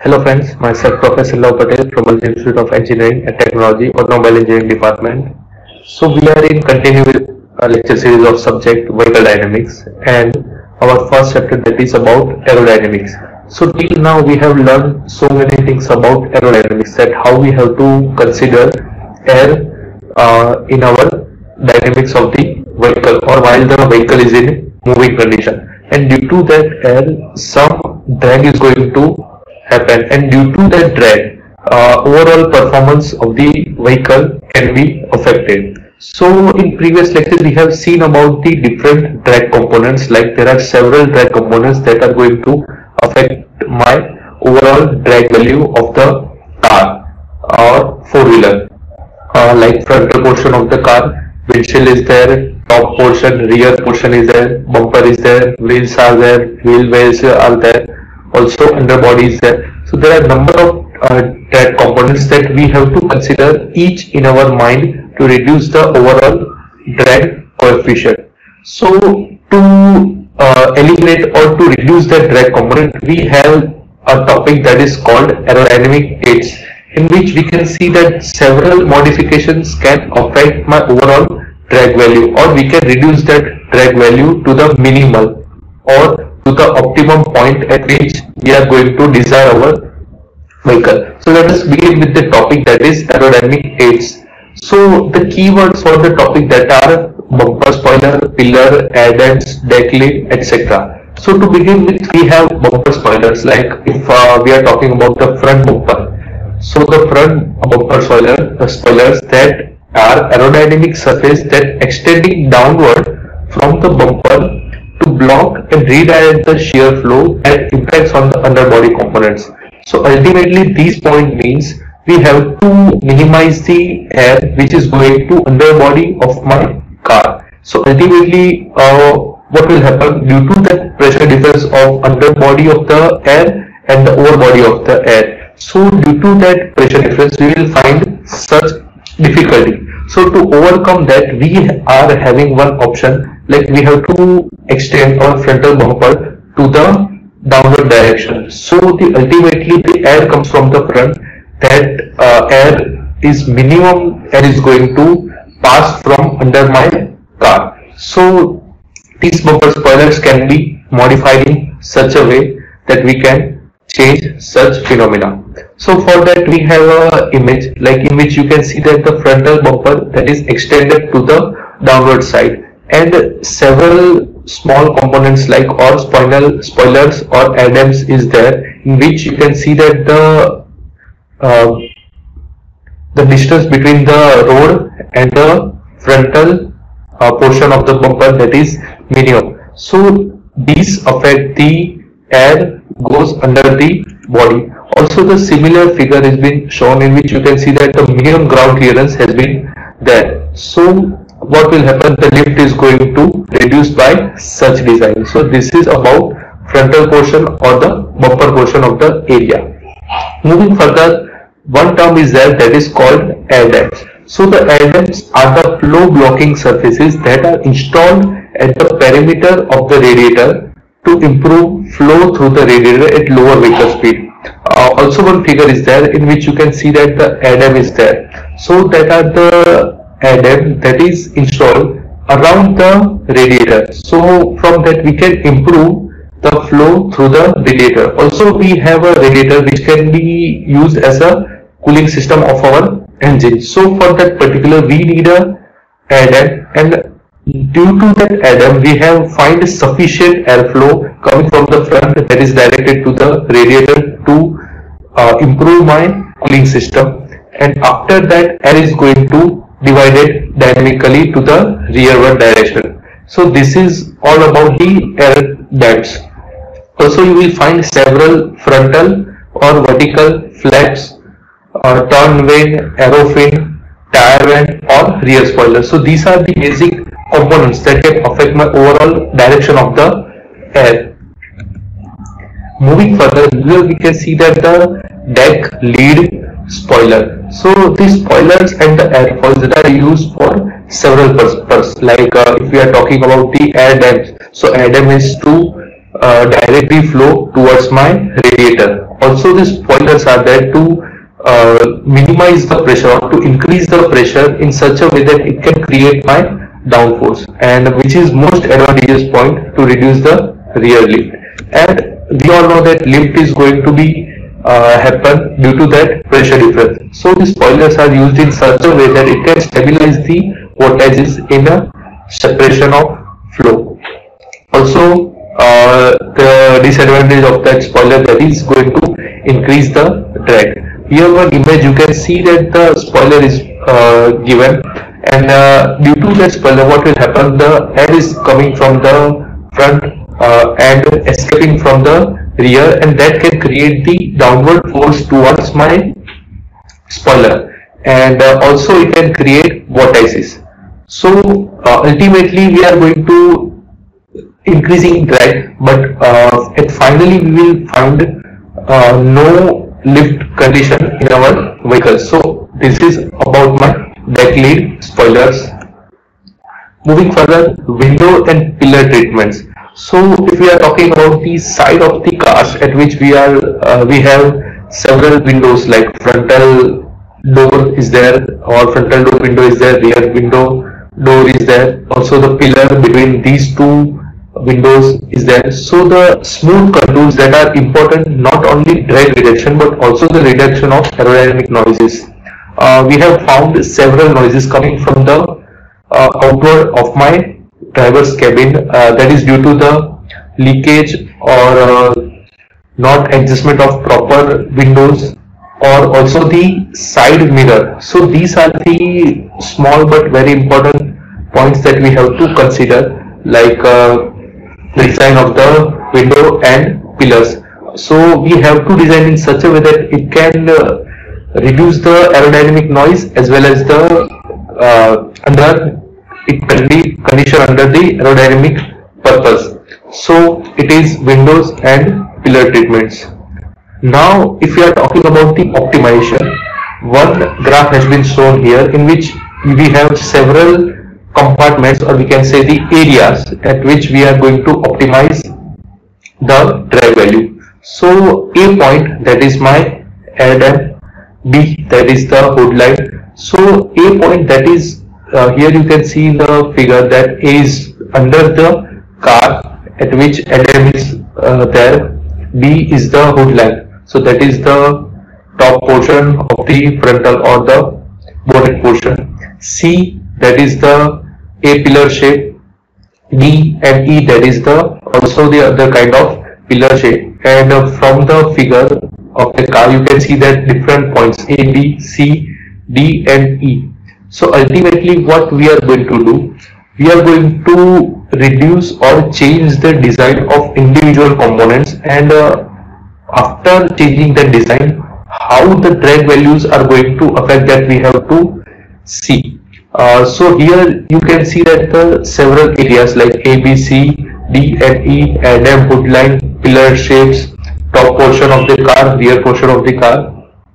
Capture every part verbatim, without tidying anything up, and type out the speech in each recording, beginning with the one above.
Hello friends, myself Professor Lal Patel from Multi Institute of Engineering and Technology, Automobile Engineering Department. So we are in continuing a lecture series of subject Vehicle Dynamics, and our first chapter that is about aerodynamics. So till now we have learned so many things about aerodynamics, that how we have to consider air uh, in our dynamics of the vehicle, or while the vehicle is in moving condition, and due to that air some drag is going to happen, and due to that drag uh, overall performance of the vehicle can be affected. So in previous lectures we have seen about the different drag components, like there are several drag components that are going to affect my overall drag value of the car or four-wheeler, uh, like frontal portion of the car, windshield is there, top portion, rear portion is there, bumper is there, wheels are there, wheel wells are there, also underbody is there. So there are number of uh, drag components that we have to consider each in our mind to reduce the overall drag coefficient. So to uh, eliminate or to reduce the drag component, we have a topic that is called aerodynamic aids, in which we can see that several modifications can affect my overall drag value, or we can reduce that drag value to the minimal or to the optimum point at which we are going to design our vehicle. So let us begin with the topic that is aerodynamic aids. So the keywords for the topic that are bumper spoiler, pillar, add-ons, deck lid, et cetera. So to begin with, we have bumper spoilers, like if uh, we are talking about the front bumper. So the front bumper spoiler, the spoilers that are aerodynamic surface that extending downward from the bumper to block and redirect the shear flow that impacts on the underbody components. So ultimately this point means we have to minimize the air which is going to underbody of my car. So ultimately uh, what will happen due to that pressure difference of underbody of the air and the overbody of the air. So due to that pressure difference we will find such difficulty. So to overcome that, we are having one option, like we have to extend our frontal bumper to the downward direction. So the ultimately the air comes from the front, that uh, air is minimum air is going to pass from under my car. So these bumper spoilers can be modified in such a way that we can change such phenomena. So for that we have a image, like in which you can see that the frontal bumper that is extended to the downward side, and several small components like or spoiler spoilers or add-ons is there, in which you can see that the uh, the distance between the road and the frontal uh, portion of the bumper, that is minimum. So these affect the air goes under the body. Also the similar figure has been shown, in which you can see that the minimum ground clearance has been there. So what will happen, the lift is going to reduce by such design. So this is about frontal portion or the bumper portion of the area. Moving further, one term is there that is called add-ons. So the add-ons are the flow blocking surfaces that are installed at the perimeter of the radiator to improve flow through the radiator at lower vehicle speed. Uh, also one figure is there in which you can see that the add-on is there. So that are the add-on that is installed around the radiator. So from that we can improve the flow through the radiator. Also we have a radiator which can be used as a cooling system of our engine. So for that particular we need a add-on, and due to that add-on we have find sufficient airflow coming from the front that is directed to the radiator to uh, improve my cooling system, and after that air is going to divided dynamically to the rearward direction. So this is all about the air ducts. Also you will find several frontal or vertical flaps, uh, turn vane, aero fin, tire vent or rear spoiler. So these are the basic components that can affect my overall direction of the air. Moving further, here we can see that the deck lid spoiler. So these spoilers and the airfoils that are used for several purposes, like uh, if we are talking about the air dams. So air dam is to uh, directly flow towards my radiator. Also, the spoilers are there to uh, minimize the pressure or to increase the pressure in such a way that it can create my downforce, and which is most advantageous point to reduce the rear lift. And we all know that lift is going to be uh, happen due to that pressure difference. So the spoilers are used in such a way that it can stabilize the vortices in a separation of flow. Also, uh, the disadvantage of that spoiler, that is going to increase the drag. Here one image you can see that the spoiler is uh, given, and uh, due to that spoiler what will happen, the air is coming from the front uh, and escaping from the rear, and that can create the downward force towards my spoiler, and uh, also it can create vortices. So uh, ultimately we are going to increasing drag, but uh, and finally we will find uh, no lift condition in our vehicle. So this is about my deck lid spoilers. Moving further, window and pillar treatments. So if we are talking about the side of the cars at which we are uh, we have several windows, like frontal door is there, or frontal door window is there, rear window door is there, also the pillar between these two windows is there. So the smooth contours that are important, not only drag reduction but also the reduction of aerodynamic noises. Uh, we have found several noises coming from the uh, outward of my driver's cabin, uh, that is due to the leakage or uh, not adjustment of proper windows, or also the side mirror. So these are the small but very important points that we have to consider, like uh, the design of the window and pillars. So we have to design in such a way that it can uh, reduce the aerodynamic noise as well as the uh, under it can be condition under the aerodynamic purpose. So it is windows and pillar treatments. Now if we are talking about the optimization, one graph has been shown here in which we have several compartments, or we can say the areas at which we are going to optimize the drag value. So A point, that is my air dam, B, that is the hood light. So A point, that is uh, here you can see in the figure that A is under the car at which air dam is uh, there. B is the hood light, so that is the top portion of the frontal or the bonnet portion. C, that is the A pillar shape. D and E, that is the also the other kind of pillar shape. And uh, from the figure of the car you can see that different points A, B, C, D and E. So ultimately what we are going to do, we are going to reduce or change the design of individual components, and uh, after changing the design, how the drag values are going to affect, that we have to see. Uh, so here you can see that the several areas like A, B, C, D and E, air dam, hood line, pillar shapes, top portion of the car, rear portion of the car.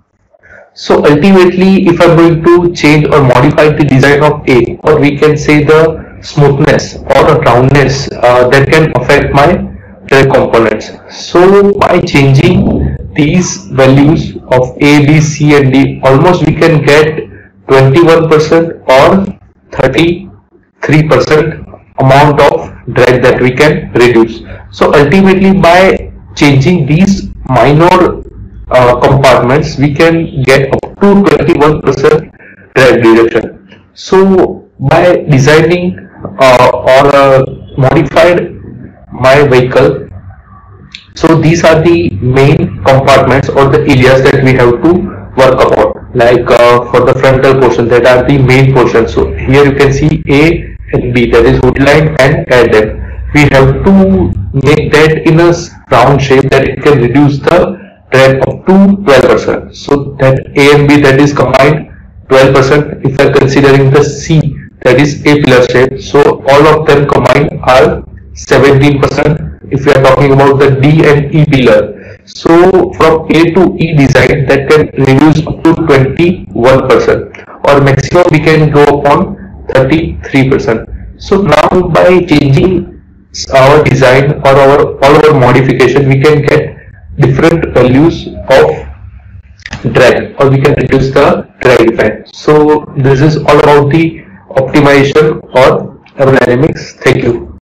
So ultimately if I am going to change or modify the design of A, or we can say the smoothness or roundness, uh, that can affect my drag components. So by changing these values of A, B, C and D, almost we can get twenty-one percent or thirty-three percent amount of drag that we can reduce. So ultimately by changing these minor uh, compartments we can get up to twenty-one percent drag reduction. So by designing uh, or uh, modified my vehicle, so these are the main compartments or the areas that we have to work upon. Like uh, for the frontal portion, that are the main portion. So here you can see A and B, that is hood line and air dam. We have to make that in a round shape that it can reduce the drag up to twelve percent. So that A and B, that is combined twelve percent. If I are considering the C, that is A pillar shape, so all of them combined are seventeen percent. If we are talking about the D and E pillar, so from A to E design, that can reduce up to twenty-one percent, or maximum we can go upon thirty-three percent. So now by changing our design or our all our modification, we can get different values of drag, or we can reduce the drag effect. So this is all about the optimization or aerodynamics. Thank you.